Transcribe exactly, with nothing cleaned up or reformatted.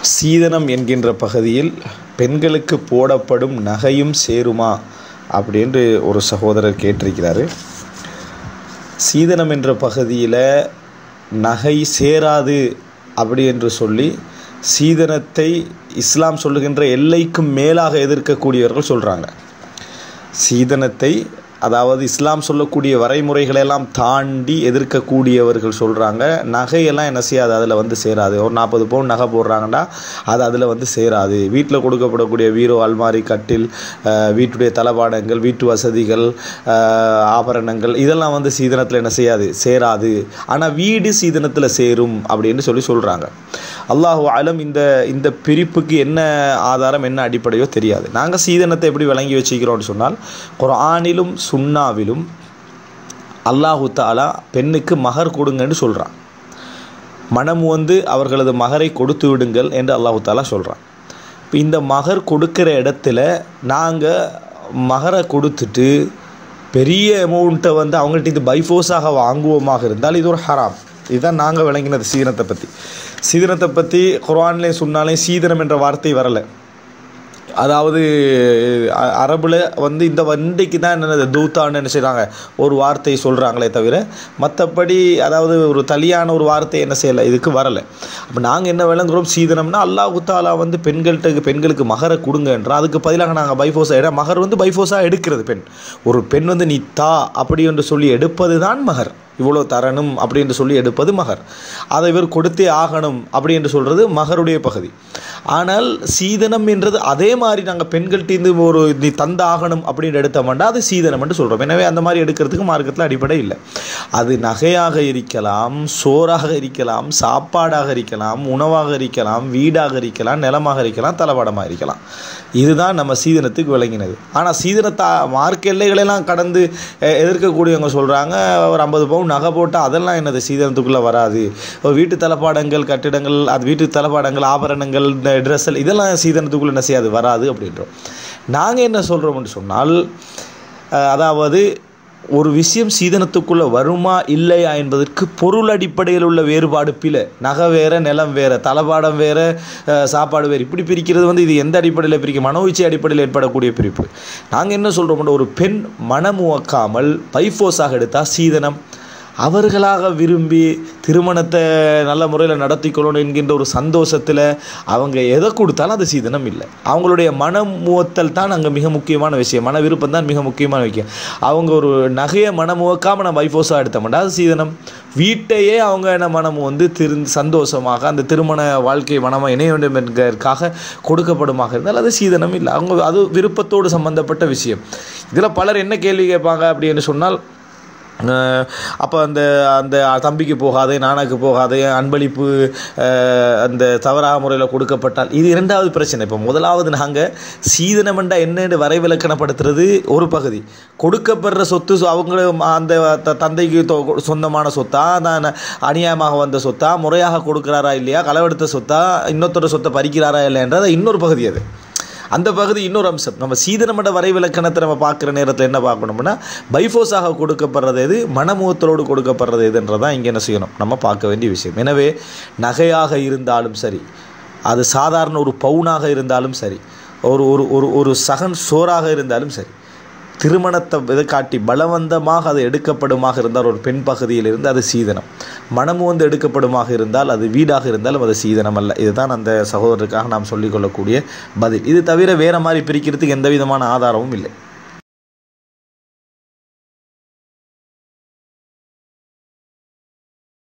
சீதனம் என்கின்ற பகுதியில் பெண்களுக்கு போடப்படும் நகையும் சேருமா அப்படின்று ஒரு சகோதரர் கேட்டிருக்கிறாரு. சீதனம் என்ற பகுதியில் நகை சேராது அப்படி என்று சொல்லி சீதனத்தை இஸ்லாம் சொல்லுகின்ற எல்லைக்கும் மேலாக எதிர்க்கக்கூடியவர்கள் சொல்கிறாங்க. சீதனத்தை அதாவது இஸ்லாம் சொல்லக்கூடிய வரைமுறைகளெல்லாம் தாண்டி எதிர்க்கக்கூடியவர்கள் சொல்கிறாங்க நகையெல்லாம் என்ன செய்யாது, அதில் வந்து சேராது. ஒரு நாற்பது பவுன் நகை போடுறாங்கன்னா அது அதில் வந்து சேராது. வீட்டில் கொடுக்கப்படக்கூடிய வீரோ, அல்மாரி, கட்டில், வீட்டுடைய தளபாடங்கள், வீட்டு வசதிகள், ஆபரணங்கள் இதெல்லாம் வந்து சீதனத்தில் என்ன செய்யாது, சேராது. ஆனால் வீடு சீதனத்தில் சேரும் அப்படின்னு சொல்லி சொல்கிறாங்க. அல்லாஹு அலம் இந்த இந்த பிரிப்புக்கு என்ன ஆதாரம், என்ன அடிப்படையோ தெரியாது. நாங்கள் சீதனத்தை எப்படி விளங்கி வச்சுக்கிறோம்னு சொன்னால், குர்ஆனிலும் சுன்னாவிலும் அல்லாஹு தஆலா பெண்ணுக்கு மகர் கொடுங்கன்னு சொல்கிறான். மனம் வந்து அவர்களது மகரை கொடுத்து விடுங்கள் என்று அல்லாஹு தஆலா சொல்கிறான். இப்போ இந்த மகர் கொடுக்குற இடத்துல நாங்கள் மகரை கொடுத்துட்டு பெரிய அமௌண்ட்டை வந்து அவங்கள்ட்ட இது பைஃபோஸாக வாங்குவோமாக இருந்தால் இது ஒரு ஹராம். இதுதான் நாங்கள் விளங்கினது சீதனத்தை பற்றி. சீதனத்தை பற்றி குர்ஆன்லேயும் சுன்னாலையும் சீதனம் என்ற வார்த்தை வரலை. அதாவது அரபில் வந்து இந்த வண்டிக்கு தான் என்ன தூத்தான்னு என்ன செய்கிறாங்க, ஒரு வார்த்தையை சொல்கிறாங்களே தவிர மற்றபடி அதாவது ஒரு தலியான ஒரு வார்த்தை என்ன செய்யலை, இதுக்கு வரலை. அப்போ நாங்கள் என்ன விளங்குறோம், சீதனம்னா அல்லாஹ் தஆலா வந்து பெண்கள்கிட்ட பெண்களுக்கு மகரை கொடுங்கன்றோம். அதுக்கு பதிலாக நாங்கள் பைஃபோஸாக இட மகர் வந்து பைஃபோஸாக எடுக்கிறது. பெண் ஒரு பெண் வந்து நீ தா அப்படி என்று சொல்லி எடுப்பது தான் மகர். இவ்வளோ தரணும் அப்படி என்று சொல்லி எடுப்பது மகர். அதை இவர் கொடுத்தே ஆகணும் அப்படி என்று சொல்கிறது மகருடைய பகுதி. ஆனால் சீதனம் என்றது அதே மாதிரி நாங்கள் பெண்கள்கிட்ட ஒரு நீ தந்த ஆகணும் அப்படின்னு எடுத்தோம்னா அது சீதனம் என்று சொல்கிறோம். எனவே அந்த மாதிரி எடுக்கிறதுக்கு மார்க்கத்தில் அடிப்படை இல்லை. அது நகையாக இருக்கலாம், சோறாக இருக்கலாம், சாப்பாடாக இருக்கலாம், உணவாக இருக்கலாம், வீடாக இருக்கலாம், நிலமாக இருக்கலாம், தளவாடமாக இருக்கலாம். இதுதான் நம்ம சீதனத்துக்கு விளங்கினது. ஆனால் சீதனத்தை மார்க்க எல்லைகளெல்லாம் கடந்து எதிர்க்கக்கூடியவங்க சொல்கிறாங்க, ஒரு ஐம்பது பவுன் நகை போட்டால் அதெல்லாம் என்னது சீதனத்துக்குள்ளே வராது. வீட்டு தளபாடங்கள், கட்டிடங்கள், அது வீட்டு தளபாடங்கள், ஆபரணங்கள், ட்ரெஸ்ஸல் இதெல்லாம் சீதனத்துக்குள்ளே என்ன செய்யாது, வராது அப்படின்றோம். நாங்கள் என்ன சொல்கிறோம்னு சொன்னால், அதாவது ஒரு விஷயம் சீதனத்துக்குள்ளே வருமா இல்லையா என்பதற்கு பொருள் அடிப்படையில் உள்ள வேறுபாடு பிழை. நகை வேறு, நிலம் வேறு, தளபாடம் வேறு, சாப்பாடு வேறு, இப்படி பிரிக்கிறது வந்து இது எந்த அடிப்படையில் பிரிக்கும், மனோவிச்சை அடிப்படையில் ஏற்படக்கூடிய பிரிப்பு. நாங்கள் என்ன சொல்கிறோம்னா, ஒரு பெண் மனமுவக்காமல் பைஃபோஸாக எடுத்தால் சீதனம். அவர்களாக விரும்பி திருமணத்தை நல்ல முறையில் நடத்திக்கொள்ளணும் என்கின்ற ஒரு சந்தோஷத்தில் அவங்க எதை கொடுத்தாலும் அது சீதனம் இல்லை. அவங்களுடைய மனம் முவத்தல் தான் அங்கே மிக முக்கியமான விஷயம். மன விருப்பம் தான் மிக முக்கியமான விஷயம். அவங்க ஒரு நகையை மனமுவக்காமல் நம்ம வைஃபோஸாக எடுத்தோம்னா அது சீதனம். வீட்டையே அவங்க என்ன மனம் வந்து திரு சந்தோஷமாக அந்த திருமண வாழ்க்கை மனமாக இணைய வேண்டும் என்கிறதுக்காக கொடுக்கப்படுமாக இருந்தால் அது சீதனம் இல்லை. அவங்க அது விருப்பத்தோடு சம்பந்தப்பட்ட விஷயம். இதில் பலர் என்ன கேள்வி கேட்பாங்க அப்படின்னு சொன்னால், அப்போ அந்த அந்த தம்பிக்கு போகாதே, நானாக்கு போகாதே, அன்பளிப்பு அந்த தவறாக முறையில் கொடுக்கப்பட்டால் இது இரண்டாவது பிரச்சனை. இப்போ முதலாவது நாங்கள் சீதனமெண்டா என்னென்னு வரைவிலக்கணப்படுத்துறது ஒரு பகுதி. கொடுக்கப்படுற சொத்து அவங்க அந்த தந்தைக்கு சொந்தமான சொத்தா, தான் அநியாயமாக வந்த சொத்தா, முறையாக கொடுக்குறாரா இல்லையா, களவெடுத்த சொத்தா, இன்னொருத்தோட சொத்தை பறிக்கிறாரா இல்லைன்றது இன்னொரு பகுதி. அது அந்த பகுதி இன்னொரு அம்சம். நம்ம சீதனமட வரைவிலக்கணத்தை நம்ம பார்க்குற நேரத்தில் என்ன பார்க்கணும்னா, பைஃபோஸாக கொடுக்கப்படுறது எது, மனமுகத்தோடு கொடுக்கப்படுறது எதுன்றதான் இங்கே என்ன செய்யணும், நம்ம பார்க்க வேண்டிய விஷயம். எனவே நகையாக இருந்தாலும் சரி, அது சாதாரண ஒரு பவுனாக இருந்தாலும் சரி, ஒரு ஒரு ஒரு ஒரு சகன் சோறாக இருந்தாலும் சரி, திருமணத்தை இதை காட்டி பலவந்தமாக அது எடுக்கப்படுமாக இருந்தால் ஒரு பெண் பகுதியில் இருந்து அது சீதனம். மனமு வந்து எடுக்கப்படுமாக இருந்தால் அது வீடாக இருந்தாலும் அது சீதனம் அல்ல. இதுதான் அந்த சகோதரருக்காக நாம் சொல்லிக்கொள்ளக்கூடிய பதில். இது தவிர வேறு மாதிரி பிரிக்கிறதுக்கு எந்த விதமான ஆதாரமும் இல்லை.